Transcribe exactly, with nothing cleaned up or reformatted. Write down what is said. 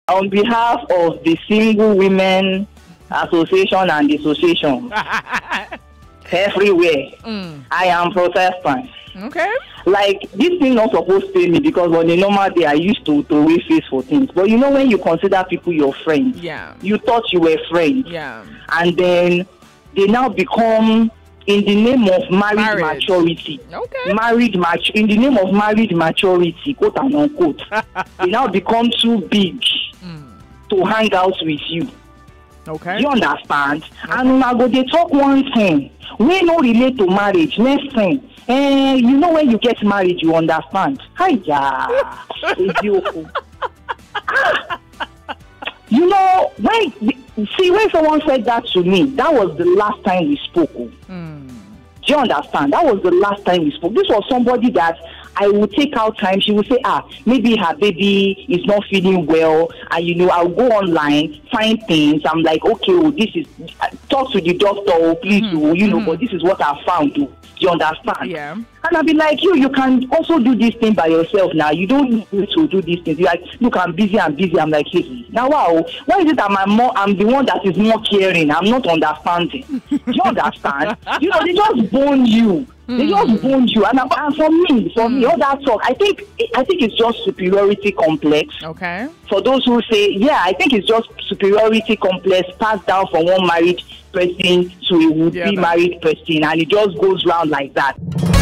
on behalf of the Single Women Association and Association everywhere, mm. I am Protestant. Okay. Like, this thing not supposed to pay me because on a normal day I used to to wait face for things. But you know, when you consider people your friends, yeah, you thought you were friends, yeah, and then they now become, in the name of married Marriage. maturity, okay, married mat- in the name of married maturity, quote and unquote, they now become too big mm. to hang out with you. Okay. Do you understand? Okay. And now go they talk one thing. We no relate to marriage. Next thing, eh, you know when you get married, you understand. Hiya, you know when see when someone said that to me, that was the last time we spoke. Mm. Do you understand? That was the last time we spoke. This was somebody that I would take out time. She would say, ah, maybe her baby is not feeling well. And, you know, I'll go online, find things. I'm like, okay, well, this is, talk to the doctor, oh, please, mm-hmm. oh, you know, mm-hmm. but this is what I found. Do you understand? Yeah. And I'll be like, you, you can also do this thing by yourself now. You don't need to do these things. You're like, look, I'm busy, I'm busy. I'm like, hey, now, wow, why is it that my mom, I'm the one that is more caring? I'm not understanding. Do you understand? You know, they just bone you. They just bone you, and, and for me, for mm. me, all that talk, I think, I think it's just superiority complex. Okay. For those who say, yeah, I think it's just superiority complex passed down from one married person to a would-be yeah, married person, and it just goes round like that.